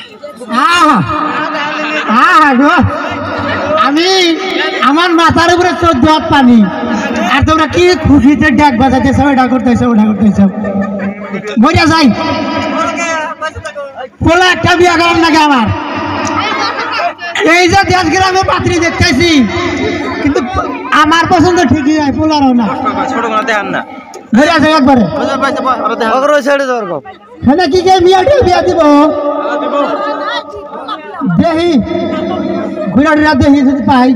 আমি আমার মাথার উপরে 14 হাত পানি আর তোমরা কি খুশিতে ডাক বাজাতেছ ওটা করতেছ মরিয়া যাই বলে একটা বিয়া করার নাকি আমার এই যে দেশ গ্রামে পাত্রী দেখতেছি কিন্তু আমার পছন্দ ঠিকই হয় পোলারও না মরিয়া যাই একবারে হ্যাঁ কি বিয়া দিব দেহি ঘুরা টুরা দেহি যদি পাই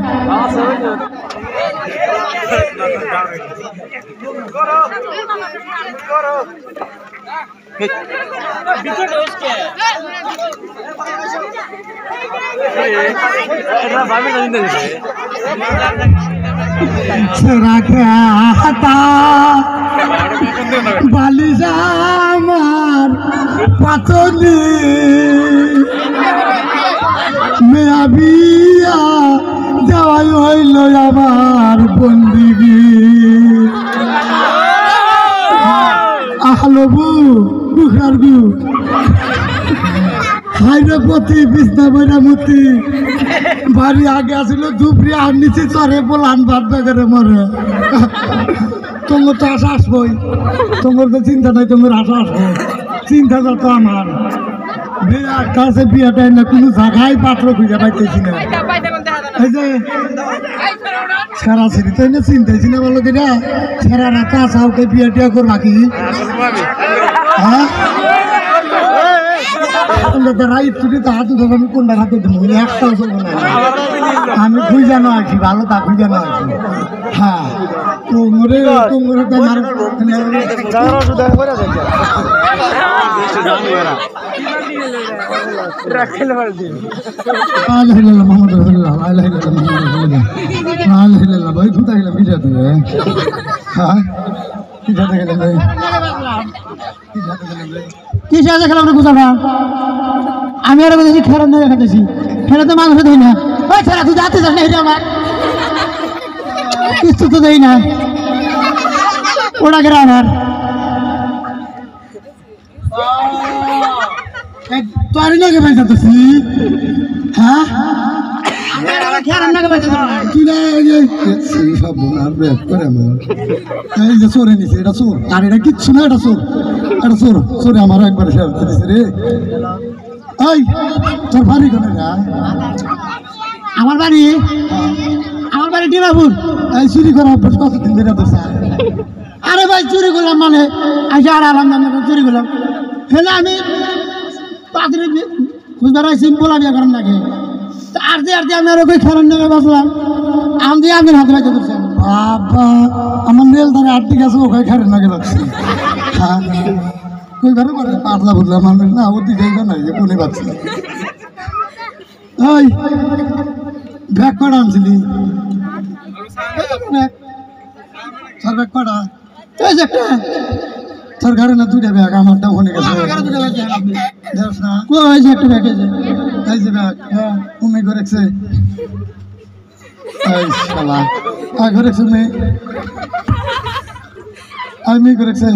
বালিশা আমার পাতলি মেয়া বিয়া দেওয়াই হইল আমার বন্দিগি আহলবু বুখার গু হাইরে পতি বিছনা বইনা মতি বাড়ি আগে আসিল ধুপড়ি আর নিচে চরে বলান ভাত বেগারে মরে তোমার তো আশা আসবই তোমার তো চিন্তা নাই তোমার আশা আসবো চিন্তাটা তো আমার কাছে বিয়েটা না কোনো জায়গায় পাত্র খুঁজে পাইতেছি না এই যে সরাসরি তাই না চিন্তাইছি না বলো কিনা সারা কাছে ওকে বিয়ে টিয়া করবা কি হ্যাঁ আমি কোনটা হাতে দেবো একটাও চলবো না আমি খুঁজানো আছি ভালো তা খুঁজানো আছি হ্যাঁ তোমরে ভাই কোথায় গেলাম পিঠাতে হ্যাঁ পিঠাতে গেলাম ভাই কি সাথে খেলাম বুঝাবা আমি আর বলছি খেলা না দেখাতেছি খেলা তো মানুষ দেয় না ওই খেলা তুই যাতে যাস না এটা আমার কিছু তো দেই না ওটা গেলে আমার তোর নাকি ভাই যাতেছি হ্যাঁ চোরে নিছে এটা চোর আর এটা কিচ্ছু না এটা চোর এটা চোর চোরে আমার একবার শেষ দিছে রে এই তোর বাড়ি কোনে না আমার বাড়ি ডিমাপুর এই চুরি করা অভ্যাস কতদিন ধরে তো স্যার আরে ভাই চুরি করলাম মানে আইসা আর আলাম চুরি করলাম হেলে আমি পাত্রে বুঝবার সিম্পল বিয়া করার নাকি আরতে আমি আর ওকে খেলার নেমে বসলাম আমি দিয়ে আমি হাতে বাইতে করছি বাবা আমার নেল ধরে আটটি গেছে ওখানে খেলেন নাকি লাগছে হ্যাঁ কই ঘরে করে পাতলা বুঝলাম আমি না ওর দিকে নাই যে কোনে পাচ্ছি ওই ব্যাগ কটা আনছিলি তোর ব্যাগ কটা এই যে একটা তোর ঘরে না দুইটা ব্যাগ আমারটা ওখানে গেছে ওই যে একটা ব্যাগ এই যে ব্যাগ উমি করেছে করেছে মেয়ে আমি করেছে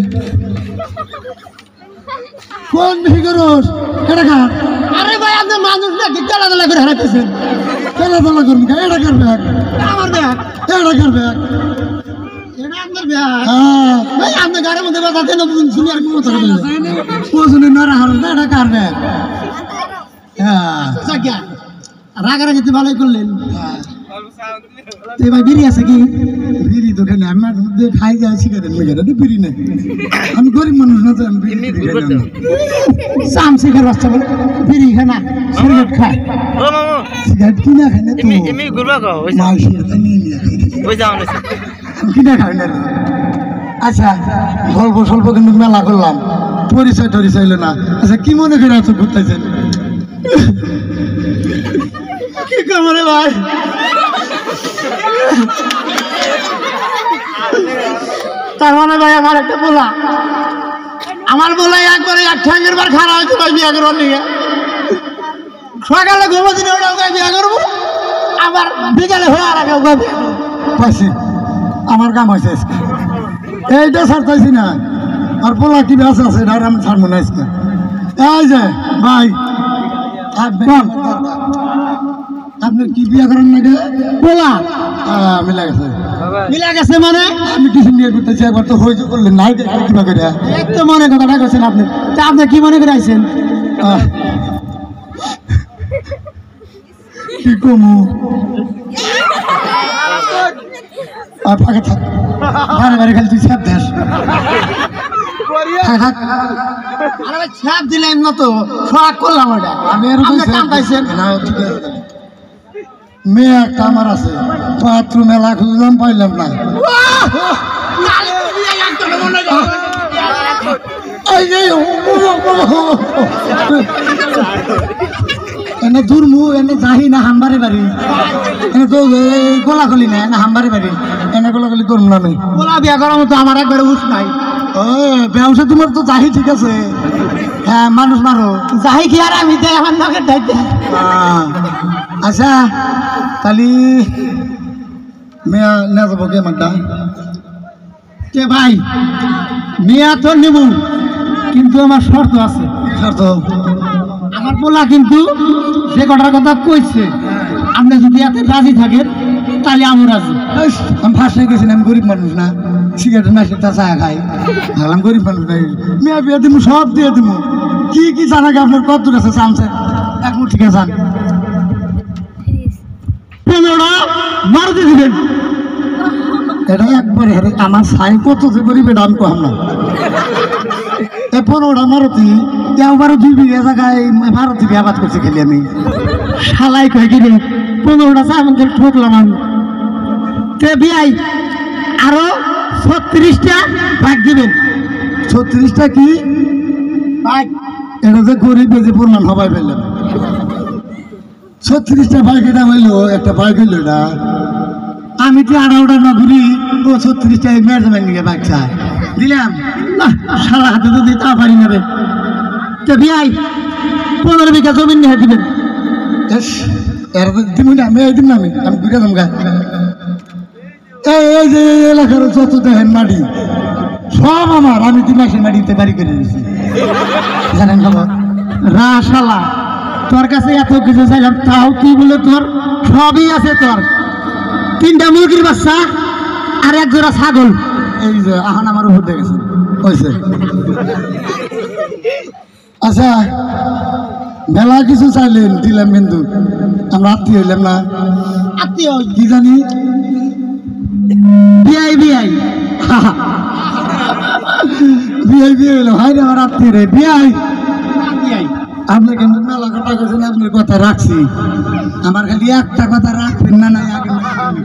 কোন মিহি করস এটা খা আরে ভাই আপনি মানুষ নাকি খেলাধুলা করে হারাইতেছেন খেলাধুলা করুন এটা কার ব্যাগ আমার ব্যাগ এটা কার ব্যাগ এটা আপনার ব্যাগ হ্যাঁ ভাই আপনি গাড়ির মধ্যে বাজাতে না শুনি আর কোনো কথা বললেন ও শুনি না হারুন না এটা কার ব্যাগ হ্যাঁ সাকিয়া রাগারাগি তো ভালোই করলেন ভাই বিড়ি আছে কি বিড়ি তো কেন আমার খাই যায় সিগারেট মেগারেট বিড়ি নেই আমি গরিব মানুষ না তো আমি চাম সিগারেট বাচ্চা বলে বিড়ি খায় না সিগারেট খায় সিগারেট কিনা খায় না তো কিনা খায় না আচ্ছা গল্প স্বল্প কিন্তু মেলা করলাম পরিচয় টরিচয় হইলো না আচ্ছা কি মনে করে এত ঘুরতেছেন কি করবো ভাই তার মানে ভাই আমার একটা বলা আমার বলাই একবারে এক ঠ্যাঙ্গের বার খারাপ হয়েছে ভাই বিয়া করবার নিয়ে সকালে ঘুমো দিনে ওটা ওকে বিয়া করবো আবার বিকালে হওয়ার আগে ওকে পাইছি আমার কাম হয়েছে এইটা ছাড়তেছি না আর পোলা কি ব্যাস আছে এটা আমি ছাড়বো না আজকে এই যে ভাই আপনার কি বিয়ে করেন নাকি বলা মিলা গেছে মানে আমি টিফিন নিয়ে করতেছি একবার তো হয়েছে করলেন নাই কিবা করে তো মনে কথাটা করছেন আপনি তা আপনি কি মনে করে আইছেন কি কমু ফাঁকা থাক বারে বারে খালি তুই ছাপ দেশ ছাপ দিলেন না তো ফাঁক করলাম ওটা আমি মেয়ে একটা আমার আছে বাথরুম মেলা খুঁজলাম পাইলাম না এনে দূরমু এনে যাহি না হামবারে বাড়ি এনে তো গোলাগুলি না এনে হামবারে বাড়ি এনে গোলাগুলি করুন না আমি বলা বিয়া করার মতো আমার একবারে উঠ নাই ও ব্যবসা তোমার তো যাহি ঠিক আছে হ্যাঁ মানুষ মারো যাই কি আর আমি দেয় আমার নাকের দায়িত্ব আচ্ছা তাহলে মেয়া না যাবো কে মানটা কে ভাই মেয়া তো নেব কিন্তু আমার শর্ত আছে শর্ত আমার বলা কিন্তু যে কটার কথা কইছে আপনি যদি এত রাজি থাকেন তাহলে আমি রাজি আমি ফার্স্ট গেছি আমি গরিব মানুষ না সিগারেট মাসে তা চা খাই ভাবলাম গরিব মানুষ নাই মেয়া বিয়ে দিব সব দিয়ে দিব কি কি জানাকে আপনার কত আছে চান্সে এক মুঠ ঠিক আছে 15টা মারতে দিবেন এটা একবারে আমার সাই কত যে গরিব এটা আমি কম না 15টা মারতি একবারও 2 বিঘা জায়গায় মারতি আবাদ করছি খেলি আমি শালাই কয়ে গেলে 15টা চা আমাকে ঠকলাম আমি তে বিয়াই আরো 36টা ভাগ দিবেন 36টা কি ভাগ এটা যে গরিব যে পড়লাম সবাই পেলাম 36টা বাইক এটা হইলো একটা বাইক হইলো এটা আমি তো 18টা না ঘুরি ও 36টা মেয়ের নিয়ে বাইক চাই দিলাম না সারা হাতে তো দিতে পারি না রে তে বিয়াই 15 বিঘা জমি নিয়ে দিবেন এর দিব না আমি দিন না আমি ঘুরে যাম গা এই যে এলাকার যত দেখেন মাটি সব আমার আমি 3 মাসের মাটিতে বাড়ি করে দিয়েছি জানেন খবর রাশালা তোর কাছে এত কিছু চাইলাম তাও কি বলে তোর সবই আছে তোর 3টা মুরগির বাচ্চা আর 1 জোড়া ছাগল এই যে এখন আমার উপর দেখেছে হয়েছে আচ্ছা মেলা কিছু চাইলেন দিলাম কিন্তু আমরা আত্মীয় হইলাম না আত্মীয় কি জানি বিয়াই বিয়াই বিয়ে বিয়ে হইলো হয় না আমার আত্মীয় রে বিয়াই বিয়াই আপনি কিন্তু মেলা কথা বলছেন আপনার কথা রাখছি আমার খালি একটা কথা রাখবেন না নাই আগে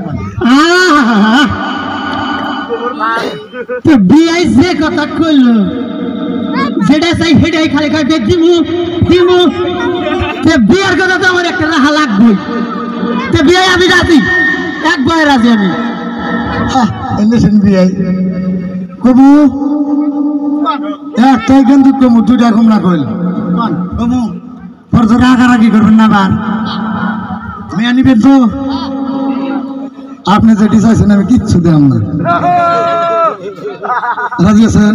তো বিয়াই যে কথা কইল যেটা চাই সেটাই খালি খালি দিমু দিমু তে বিয়ার কথা তো আমার একটা রাহা লাগবে তে বিয়াই আমি রাজি একবার রাজি আমি এনেছেন বিয়াই কবু একটাই কিন্তু কমু 2টা কম না কইল কমু পর তো রাগারাগি করবেন না বার মেয়ে নিবেন তো আপনি যেটি চাইছেন আমি কিচ্ছু দেব না রাজি আছেন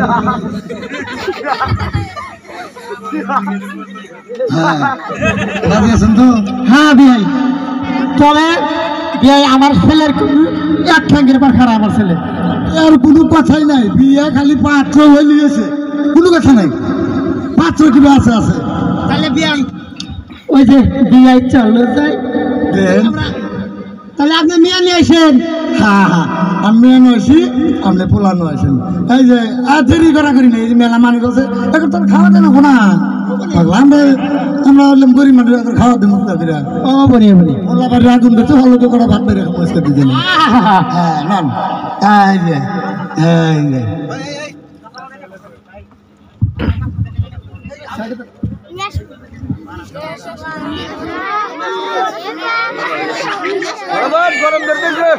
হ্যাঁ রাজি আছেন তো হ্যাঁ বিয়াই তবে বিয়াই আমার ছেলের এক ঠ্যাঙ্গের পর খারাপ আমার ছেলে আর কোনো কথাই নাই বিয়ে খালি পাত্র হয়ে গেছে কোনো কথা নাই পাত্র কিবা আছে আছে তাহলে বিয়াই ওই যে বিয়াই চলো যাই তাহলে আপনি মিয়া নিয়ে আসেন হ্যাঁ হ্যাঁ আমি মেয়ে নয়েছি আপনি পোলানো আছেন এই যে আর দেরি করা করি না এই যে মেলা মানুষ আছে এখন তোর খাওয়া দেন না আমরা আমরা হলাম গরিব মানুষ খাওয়া দেবো ও বলি বলি পোলা বাড়ি আগুন দিতে ভালো করে ভাত বেড়ে পরিষ্কার দিতে হ্যাঁ নন এই যে এই যে গরম ধরতেছে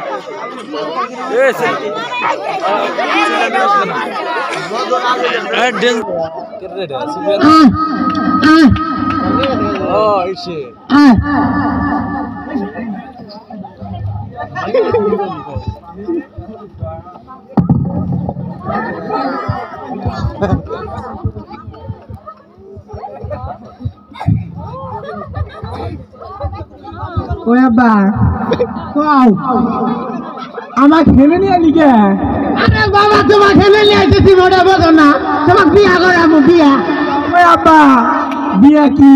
ওই আব্বা কও আমার খেলে নিয়ে লিখে আরে বাবা তোমার খেলে নিয়ে আইতেছি মোটা বলো না তোমার বিয়া করাবো বিয়া ওই আব্বা বিয়া কি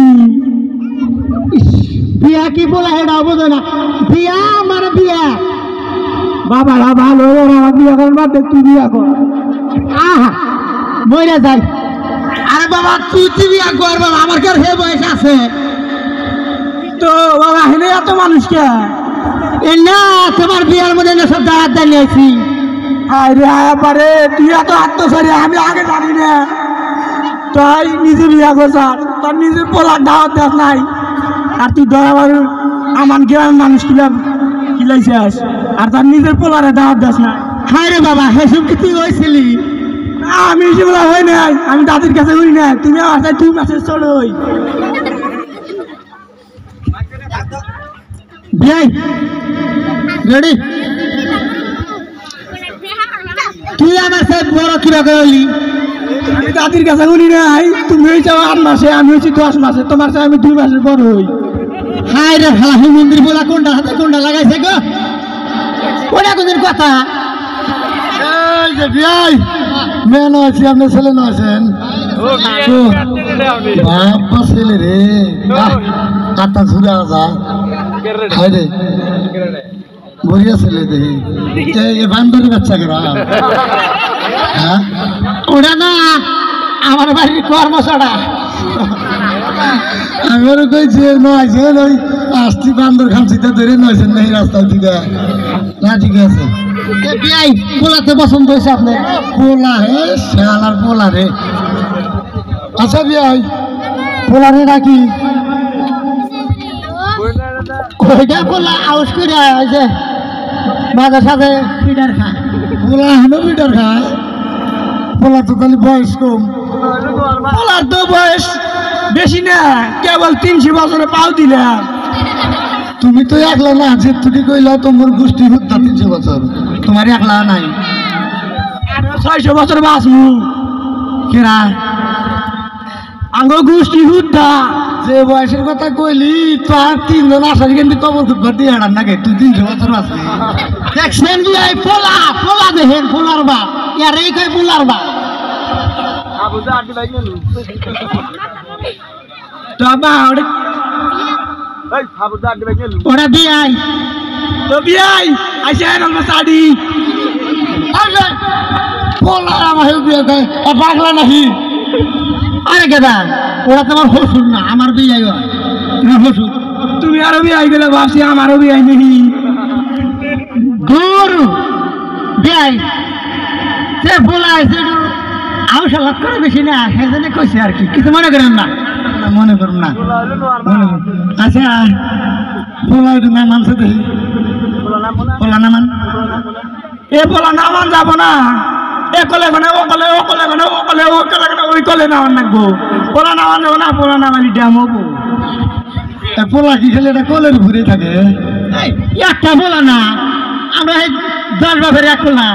বিয়া কি বলা হেডা বোঝো না বিয়া আমার বিয়া বাবারা ভালো আমার বিয়া করার বাদ তুই বিয়া কর আহা মরে যাই আরে বাবা তুই বিয়া কর বাবা আমার কার হে বয়স আছে তো বাবা হেনে এত মানুষকে না তোমার বিয়ার মধ্যে না সব দাঁড়াত দাঁড়িয়েছি আরে আরে তুই এত আত্মসারি আমি আগে জানি না তাই নিজে বিয়া করছার তার নিজের পোলার দাওয়াত দেখ নাই আর তুই দয়াবার আমার গ্রামের মানুষ খিলাইছিস আর তার নিজের পোলারে দাওয়াত দেখ না হ্যাঁ রে বাবা হেসব কি তুই হয়েছিলি আমি সেগুলো হই নাই আমি দাদির কাছে হই না তুমি আমার সাথে 2 মাসের ছোট হই বিয়াই রেডি তুই আমার সাথে বড় কিরা করলি আমি দাদির কাছে হই নাই তুমি হইছো 8 মাসে আমি হইছি 10 মাসে তোমার সাথে আমি 2 মাসের বড় হই হাই রে হালা মন্দির বলা কোনটা হাতে কোনটা লাগাইছে গো ওটা কোনের কথা এই যে বিয়াই মেয়ে নয়ছি আপনি ছেলে নয়ছেন বাবা ছেলে রে কাটা ছুড়ে আসা হাই রে বড়িয়া ছেলে দেখি এ বান্ধবী বাচ্চা করা হ্যাঁ ওটা না আমার বাড়ির কর্মচারা আমারও কইছে নয়ছেন ওই আসছি বান্দর খামছিতে ধরে নয়ছেন না এই রাস্তার দিকে না ঠিক আছে বিয়াই পোলাতে পছন্দ হয়েছে আপনার পোলা হে শালার পোলা রে আচ্ছা বিয়াই পোলা রে নাকি ওইটা পোলা আউস করে ওই যে মাঝে সাথে ফিডার খায় পোলা এখনো মিটার খায় পোলা তো তাহলে বয়স কম পোলার তো বয়স বেশি না কেবল 300 বছরে পাও দিলাম তুমি তো একলা না যে তুমি কইলা তোমার গোষ্ঠী হত্যা 300 বছর তোমার একলা নাই 600 বছর বাঁচমু কেরা আঙ্গ গোষ্ঠী হুদ্ধা যে বয়সের কথা কইলি তো আর 3 জন আসারি কিন্তু কবর খুঁজবার দিয়ে হারান নাকি তুই 300 বছর আছে দেখছেন বিয়াই পোলা পোলা দেখেন পোলার বা ইয়ার এই কই পোলার বা ওরা বিয়াই তো বিয়াই আইসা এনল সাডি আরে পোলা আমার বিয়ে কয় পাগলা নাকি আরে গেদা ওরা তোমার হসুর না আমার বিয়াই হয় তোমার হসুর তুমি আরো বিয়াই গেলে ভাবছি আমারও বিয়াই নেই গরু বিয়াই সে বলাই সেটু আউশালাত করে বেশি না সেজন্য কইছে আর কি কিছু মনে করেন না মনে করুন না আচ্ছা পোলা একটু না মানছে দেখি পোলা না মান এ বলা না মান যাব না এ কলে মানে ও কলে ও কলে মানে ও কলে ও কলে মানে ওই কলে না মান নাকবো বলা না মান না বলা না মানি ড্যাম হবো পোলা কি খেলে এটা কলের ঘুরে থাকে একটা বলা না আমরা 10 বাপের এক না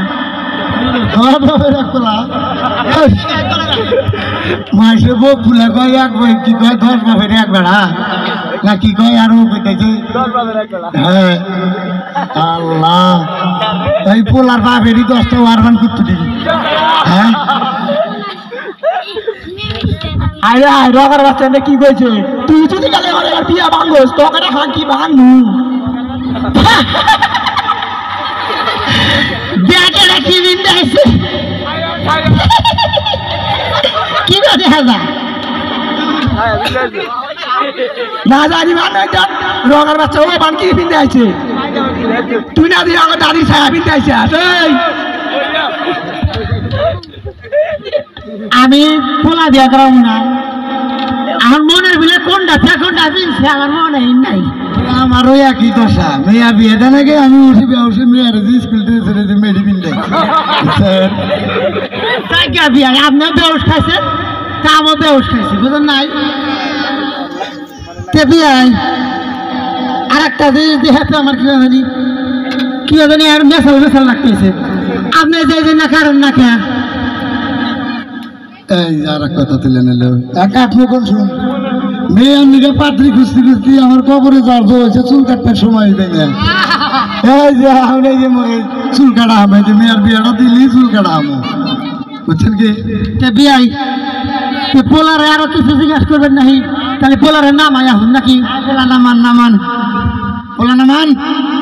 মাসে বউ ফুলা কয় এক বই কি কয় 10 বাপের এক বেড়া না কি কয় আরো কইতেছে হ্যাঁ আল্লাহ এই পোলার বাপেরই 10টা ওয়ারবান করতে দিবি হ্যাঁ আরে আয় রগার বাচ্চা কি কইছে তুই যদি গেলে আমার বিয়া ভাঙোস তোকে হাঁকি ভাঙু ব্যাটারা কি বিন্দা আছে কি করে হাজা না জানি মানে রগার বাচ্চা ওই বান কি বিন্দা আছে তুই না দিয়ে আমার দাদি ছায়া বিন্দা আছে আমি পোলা দিয়া করাম না আমার মনের বিলে কোনটা কোনটা দিনছে আমার মনে নাই আমারও একই দশা মেয়া বিয়ে দেন আগে আমি উঠি উঠে মেয়ের স্কুল ড্রেসে মেডিপিন দেয় বিয়া আপনিও বেউস খাইছেন কামও বেউস খাইছি বুঝলেন নাই তে বিয়াই আর একটা জিনিস দেখাতে আমার কি জানি আর মেশাল লাগতেছে আপনি যে না কারণ না কে এই আর কথা তুলে নিল এক আপনি কোন শুন মেয়ে নিকে পাত্রী খুঁজতে খুঁজতে আমার কবরে যাওয়ার হয়েছে চুল কাটতে সময় দেয় না এই যে আমি যে চুল কাটা হবে যে মেয়ের বিয়েটা দিলি চুল কাটা হবো বুঝছেন কি বিয়াই পোলারে আরো কিছু জিজ্ঞাসা করবেন নাকি তাহলে পোলারের নাম আয়া হন নাকি পোলা নামান নামান পোলা নামান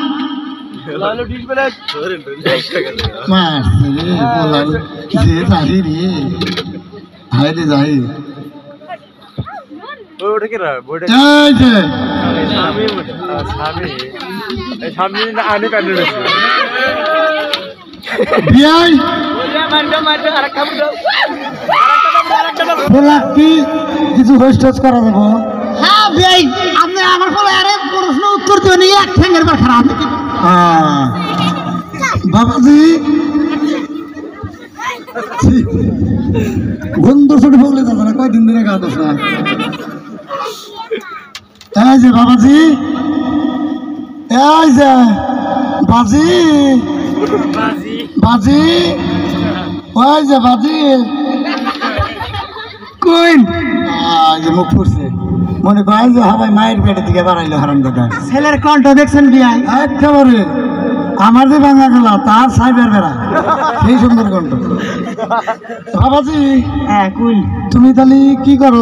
মারছে রে বলার যে যাই রে হাই রে যাই এই যে বিয়াই বলা কি কিছু হোস্ট করা যাবো হ্যাঁ বিয়াই আপনি আমার পোলা আরে প্রশ্ন উত্তর দিবেন এক ঠ্যাঙ্গের পর খারাপ বাবাজি বন্ধু ছোট বলে যাবে না কয়দিন ধরে গা দোষ না এই যে বাবাজি এই যে বাজি বাজি ওই যে বাজি কোন যে মুখ ফুরছে মনে করেন যে হাবাই মায়ের পেটের দিকে বাড়াইলো হারাম দাদা ছেলের কণ্ঠ দেখছেন বিয়াই একেবারে আমার যে ভাঙা গেল তার সাইবের বেড়া সেই সুন্দর কণ্ঠ বাবাজি হ্যাঁ কুল তুমি তাহলে কি করো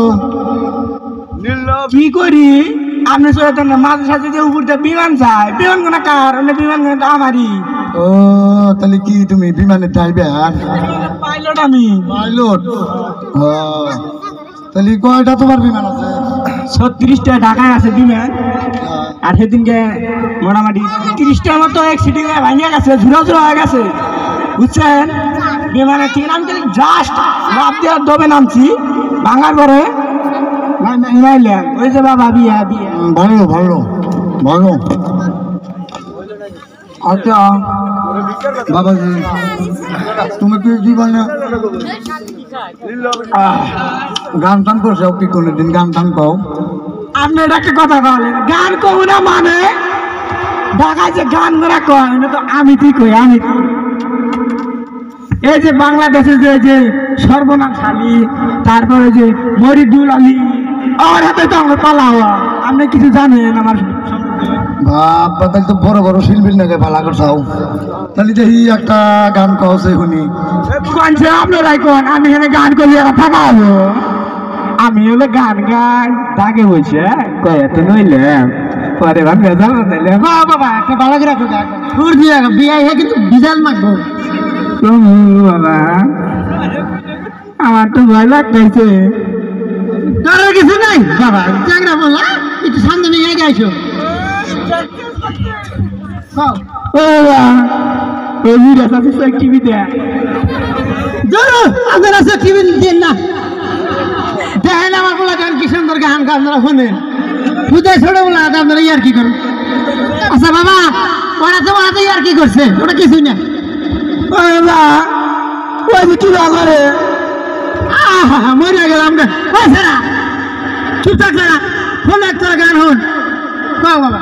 কি করি আপনি চলে না মাঝে সাথে যে উপর দিয়ে বিমান যায় বিমান কোন কার বিমান কোনটা আমারই ও তাহলে কি তুমি বিমানের ড্রাইভার পাইলট আমি পাইলট ও তাহলে কয়টা তোমার বিমান আছে 36টা ঢাকায় আছে বিমান আর সেদিনকে মোটামুটি 30টার মতো অ্যাক্সিডেন্ট হয়ে ভাঙিয়ে গেছে ঝুড়া ঝুড়া হয়ে গেছে বুঝছেন বিমানের ঠিক আমি জাস্ট লাভ দেওয়ার দবে নামছি ভাঙার পরে ওই যে বাবা বিয়া বিয়া ভালো ভালো ভালো আচ্ছা বাবাজি তুমি কি জীবনে গান টান করছো কি কোনোদিন গান টান কও আপনি একটা কথা বলেন গান কব না মানে ঢাকায় যে গান করা কয় না তো আমি তুই কই আমি এই যে বাংলাদেশের যে সর্বনাশ আলী তারপরে যে মরিদুল আলী আমার হাতে তো আমরা পালা হওয়া আপনি কিছু জানেন আমার বাবা তাহলে তো বড় বড় শিল্পীর নাকি পালা করছাও তাহলে দেখি একটা গান কও সে শুনি কোনছে আপনারাই কোন আমি এখানে গান করি আর থাকা হবো আমি হলে গান গাই তাকে বলছে কয়ে তো নইলাম পরে ভাববে জানো তাইলে বাবা একটা ভালো করে রাখো সুর দিয়ে বিয়ে হয়ে কিন্তু বিজাল মাখবো বাবা আমার তো ভয় লাগতেছে তোর কিছু নাই বাবা জাগরা বলা একটু সামনে নিয়ে যাইছো ও বাবা ওই ভিডিও সাথে টিভি দেয় ধরো আপনারা সে টিভি দেন না দেখেন আমার বলা গান কি সুন্দর গান আপনারা শোনেন খুদাই ছোট বলা আপনারা ইয়ার কি করেন আচ্ছা বাবা ওরা তো ইয়ার কি করছে ওটা কিছুই না ও বাবা ওই যে কি করে মরে গেলাম ওই সারা চুপ থাক না ফোন একটা গান হন কোয়া বাবা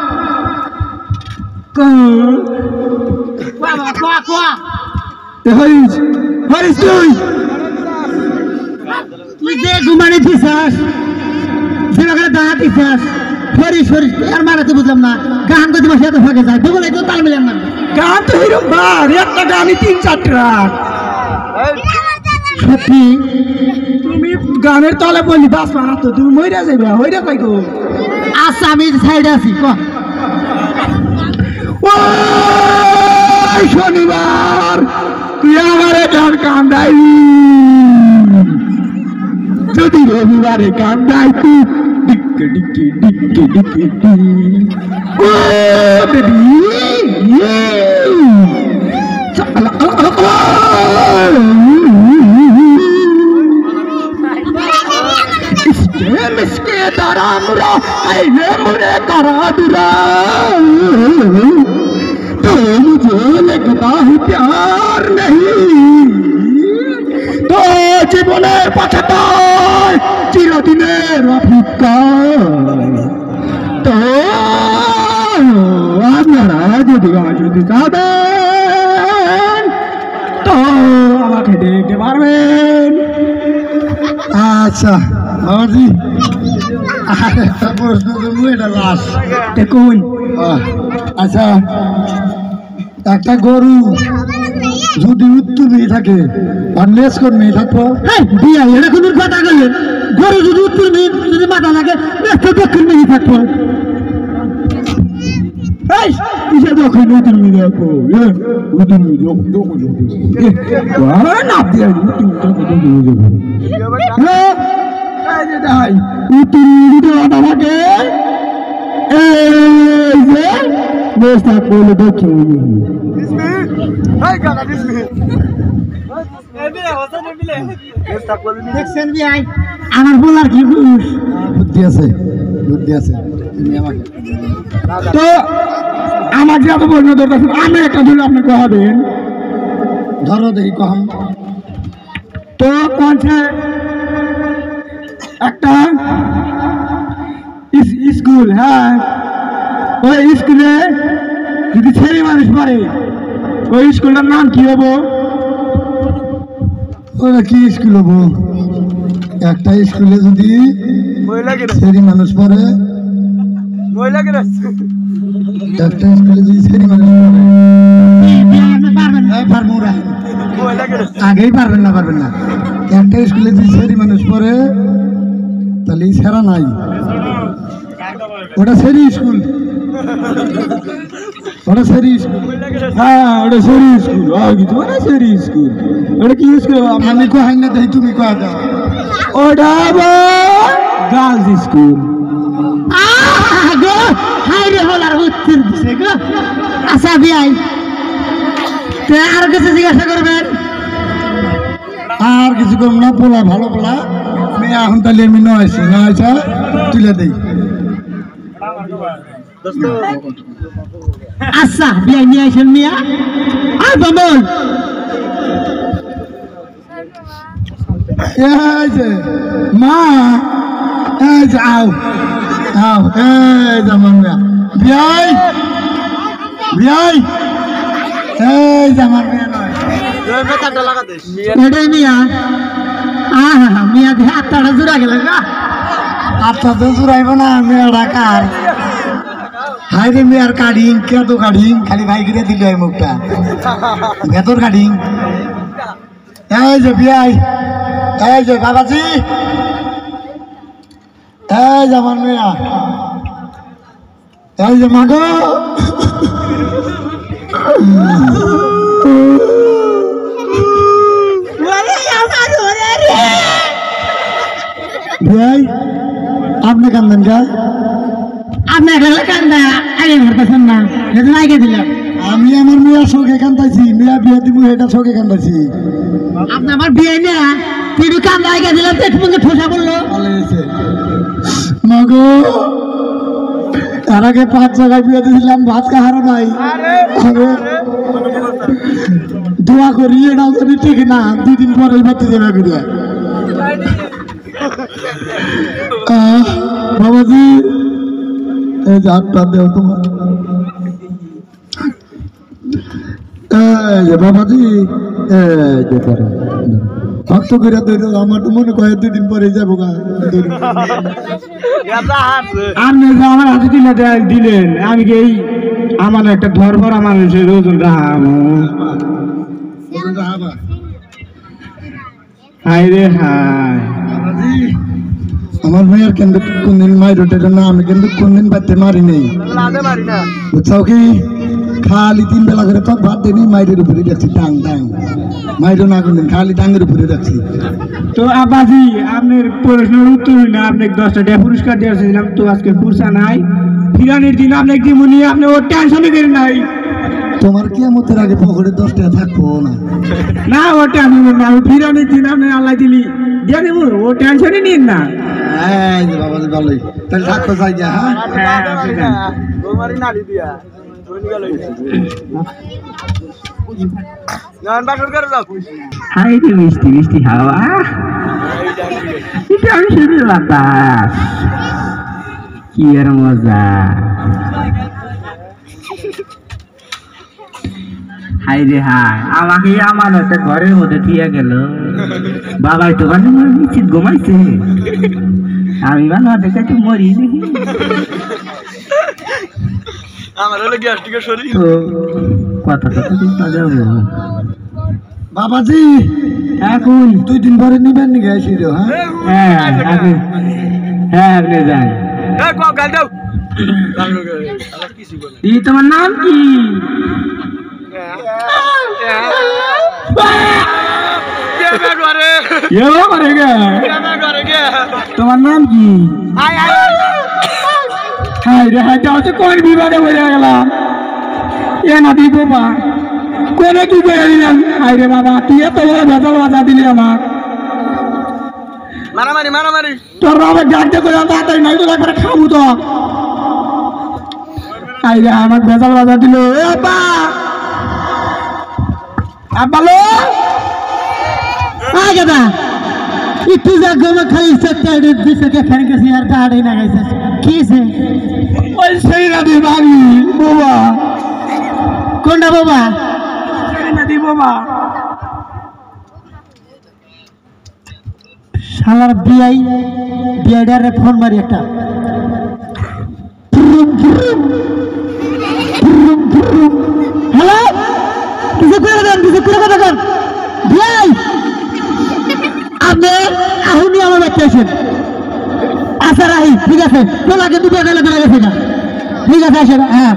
বাবা কোয়া কোয়া হরিশ হরিশ তুই যে ঘুমানি দিছাস সেখানে দাঁড়া দিছাস হরিশ হরিশ আর মারাতে বুঝলাম না গান করতে বসে এত ফাঁকে যায় বলে তো তাল মিলাম না গান তো এরকম বার একটা গানই 3-4টা সত্যি তুমি গানের তলে বললি বাস মারা তো তুমি মইরা যাইবা হইরা কই গো আচ্ছা আমি সাইডে আছি ক ওই শনিবার তুই আমারে গান কান্দাই যদি রবিবারে কান্দাই তুই ডিকে ডিকে ডিকে ডিকে ও বেবি इसके दरामुरा आईने मुरे करा दुरा तो मुझे लगता है प्यार नहीं तो জীবনের পাছাটায় চিরদিনের অভিজ্ঞতা তো আপনারা যদি যদি চাবেন তো আমাকে দেখতে পারবেন আচ্ছা বাবাজি একটা প্রশ্ন করবো, এটা লাস্ট। কোন আচ্ছা, একটা গরু যদি উত্তর মেয়ে থাকে আর লেস কোন মেয়ে থাকবো? বিয়া এটা কোন কথা বললেন? গরু যদি উত্তর মেয়ে যদি মাথা থাকে দক্ষিণ মেয়ে থাকবো। দক্ষিণ উত্তর মেয়ে থাকবো, উত্তর থাকে দক্ষিণ আমার বলার কি বুদ্ধি আছে, বুদ্ধি আছে। তুমি আমাকে তো আমাকে এত বলবো দরকার, আমি একটা ধরে আপনি কহাবেন। ধরো দেখি কম। তো কোনছে একটা স্কুল, হ্যাঁ ওই স্কুলে যদি ছেলে মানুষ পড়ে ওই স্কুলটার নাম কি হবো? ওরা কি স্কুল হবো? একটা স্কুলে যদি ছেলে মানুষ পড়ে, একটা স্কুলে যদি ছেলে মানুষ পড়ে, আগেই পারবেন না, পারবেন না। একটা স্কুলে যদি ছেলে মানুষ পড়ে তাহলে সেরা নাই, ওটা সেরি স্কুল, ওটা সেরি স্কুল। হ্যাঁ ওটা সেরি স্কুল, কিছু ওটা সেরি স্কুল। ওটা কি স্কুল? আমি কোহাই না দেই, তুমি কোয়া দাও। ওটা গার্লস স্কুল। উত্তর দিছে গো। আচ্ছা বিয়াই আর কিছু জিজ্ঞাসা করবেন? আর কিছু করব না, পোলা ভালো পোলা। মেয়ে এখন তাহলে আমি নয়ছি, নয়ছা তুলে দেই। আচ্ছা বিয়াই নিয়ে আসেন মিয়া। আর বাবল এই যে মা, এই যে আও আও, এই যে আমার মেয়া বিয়াই, বিয়াই, এই যে আমার মেয়া নয় এটাই মিয়া। মিয়া দিয়ে আত্মাটা জোড়া গেল গা। আচ্ছা তো জুড়াইব না, মেয়েরা কার? হাই রে মেয়ার কাটিং, কেত কাটিং, খালি ভাই কিনে দিল এই মুখটা, ভেতর কাটিং। এই যে বিয়াই, এই যে বাবাজি, এই যে আমার মেয়া, এই যে মাগো। বিয়াই আপনি কান্দেন গা? আপনি কান্দা আগে ধরতেছেন না, সেদিন আগে দিলাম। আমি আমার মেয়ের শোকে কান্দাইছি, মেয়া বিয়ে দিব এটা শোকে কান্দাইছি। আপনি আমার বিয়ে না তুই কান্দা আগে দিলাম, পেট মুখে ঠোসা বললো। মাগো তার আগে 5 জায়গায় বিয়ে দিয়েছিলাম, ভাত কাহারো নাই। দোয়া করি এটাও যদি ঠিক না, 2 দিন পরে বাতি দেবে বিয়ে। বাবাজি এই যে হাতটা দেও তোমার, এই যে বাবাজি, এই যে ধরো ভক্ত করে ধরো। আমার তো মনে করে 2 দিন পরে যাবো গা। আপনি যে আমার হাতে দিলেন, আমি কি আমার একটা ধর ভরা মানুষের ওজন হাই রে হাই। আমার মেয়ের কিন্তু কোনদিন মাই রোটের না, আমি কিন্তু কোনদিন বাড়তে মারি নেই, বুঝছাও কি? খালি 3 বেলা করে তো ভাত দিনই মাইরের উপরে রাখছি, টাং টাং মাইরো না কোনদিন, খালি টাঙ্গের উপরে রাখছি। তো আব্বাজি আপনার প্রশ্নের উত্তর না, আপনাকে 10টা টাকা পুরস্কার দিয়েছিলাম, তো আজকে পুরসা নাই। ফিরানির দিন আপনাকে দিমুনি, আপনি ওর টেনশনই করেন নাই। তোমার কিয়ামতের আগে পকেটে 10 টাকা থাকবো না, না ও টেনশন না, ফিরানির দিন আপনি আল্লাহ দিলি দিয়ে দেবো, ও টেনশনই নিন না। এই যে বাবাজি ভালোই, তাহলে থাকতে চাই গা। হাই রে মিষ্টি মিষ্টি হাওয়া, এটা আমি শুধু বাতাস, কি আর মজা। হাই রে হাই, আমাকে আমার একটা ঘরের মধ্যে ঠিক গেল। বাবাই তো নিশ্চিত ঘুমাইছে। আমি ভালো দেখে একটু মরি আমার হলো গ্যাস্ট্রিকের শরীর তো কথা কথা কিন্তু যাবো বাবাজি এখন 2 দিন পরে নিবেন নি গেছি রে হ্যাঁ হ্যাঁ আপনি যান এ কও গাল দাও এই তোমার নাম কি তোমার নাম কি হাই রে হাইটা হচ্ছে কোন বিবাদে হয়ে গেলাম এ না দিব বা কোনে কি করে দিলাম হাই রে বাবা তুই এত বড় ভেজাল বাজা দিলি আমার মারামারি মারামারি তোর বাবা ডাকতে করে তাড়াতাড়ি নাই তো একবার খাবো তো হাই রে আমার ভেজাল বাজা দিল এ আব্বা আব্বালো আ গেদা একটু জায়গা খালি সেক্টর দিছে কে ফেন গেছি আর গাড়ি না গাইছে কি সে ওই সেই নদী বাড়ি বাবা কোনটা বাবা সেই নদী বাবা শালার বিআইডারে ফোন মারি একটা হ্যালো কিছু করে কথা কর বিআই আপনি এখনই আমার বাচ্চা আছেন আচ্ছা রাহি ঠিক আছে তোলাকে দুটো গেলে বেড়ে গেছে না ঠিক আছে আসেন হ্যাঁ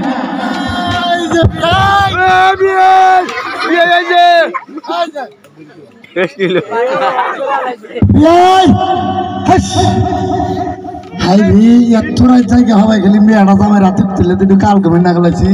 হাই রে এত রাত জায়গা হওয়া গেলি মেয়েটা আমার রাতে তুলে তুই কাল ঘুমিয়ে না গেলাছি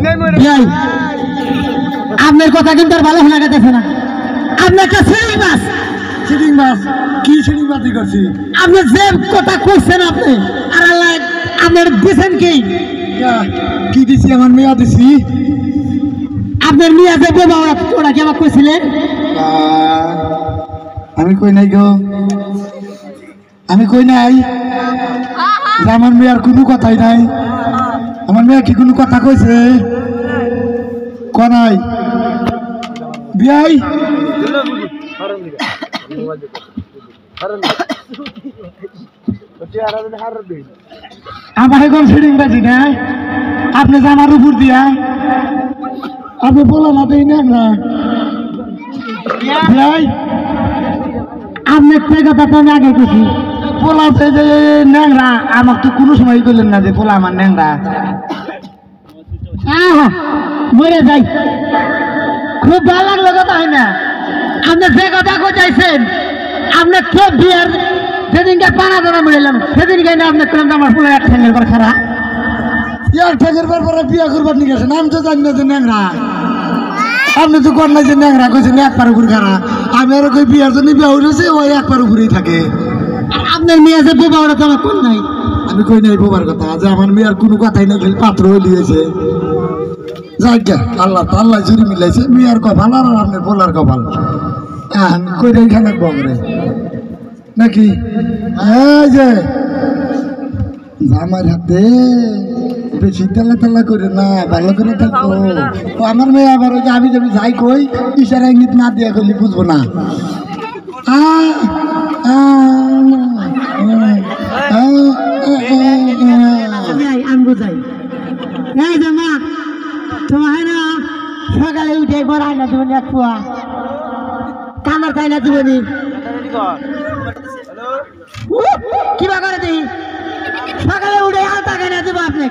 আপনার কথা কিন্তু আর ভালো শোনা গেছে না আপনি একটা সিঁড়ি মাছ চিটিং মাছ কি চিটিং মাছ করছি আপনি যে কথা কইছেন আপনি আর আল্লাহ আপনার দিছেন কি দিছি আমার মেয়া দিছি আপনার মেয়ে যে বাবা ওরা কি আমাকে কইছিলেন আমি কই নাই গো আমি কই নাই যে আমার মেয়ের কোনো কথাই নাই আমার মেয়ে কি কোনো কথা কইছে নাই বিয়াই আমার এখন ফিডিং বাজি না আপনি জানার উপর দিয়া আপনি বলো না তো না বিয়াই আপনি কথা তো আমি আগে কইছি পোলা যে ন্যাংরা আমাকে তো কোনো সময় করলেন না যে পোলা আমার ন্যাংরা মরে যাই খুব ভালো লাগলো কথা হয় না আপনি যে কথা চাইছেন আপনার কেউ বিয়ার সেদিনকে পানা দানা মিলাম সেদিনকে না আপনার করলাম আমার ফুলের এক ঠ্যাঙ্গের পর খারা ইয়ার ঠ্যাঙ্গের পর বিয়া করবার নিয়ে গেছেন আমি তো জানি না যে ন্যাংরা আপনি তো কর নাই যে ন্যাংরা কইছেন এক পার উপর খারা আমি আর কই বিয়ার জন্য বিয়া উঠেছে ওই এক পার উপরেই থাকে আপনার মেয়ে যে বোবা ওরা তো আমার কোন নাই আমি কই নাই বোবার কথা যে আমার মেয়ের কোনো কথাই না খালি পাত্র লিয়েছে যাই গে আল্লাহ তো আল্লাহ জুড়ি মিলাইছে মেয়ের কপাল আর আপনার পোলার কপাল কই রে খানে বগরে নাকি এই যে আমার হাতে বেশি তেলা তেলা করে না ভালো করে থাকতো আমার মেয়ে আবার ওই যে আমি যাবি যাই কই ইশারা ইঙ্গিত না দিয়ে করলে বুঝবো না আমি বুঝাই এই যে মা তোমার না সকালে উঠে বড়াই না তুমি এক পোয়া কামার খাই না তুমি কিবা করে দিই সকালে উঠে আলতা খাই না দেবো আপনি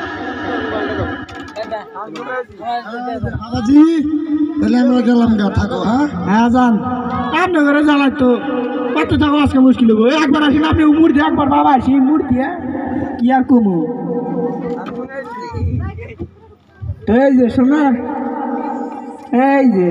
বাবাজি তাহলে আমরা গেলাম গা থাকো হ্যাঁ যান আপনি ঘরে জ্বালাই তো কত টাকা আজকে মুশকিল হবো একবার আসেন আপনি মূর্তি একবার বাবা আসি মূর্তি কি আর কমু তো এই যে শোনা এই যে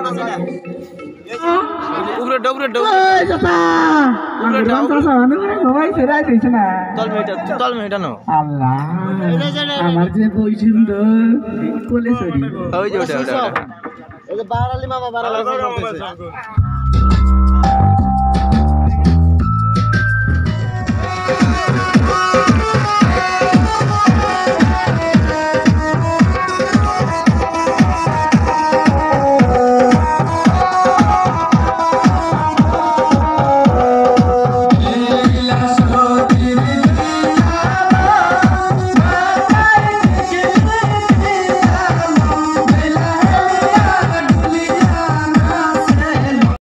আল্লাহ আমার যে বই সুন্দর বলে সরি বাড়ালি মামা বাড়ালি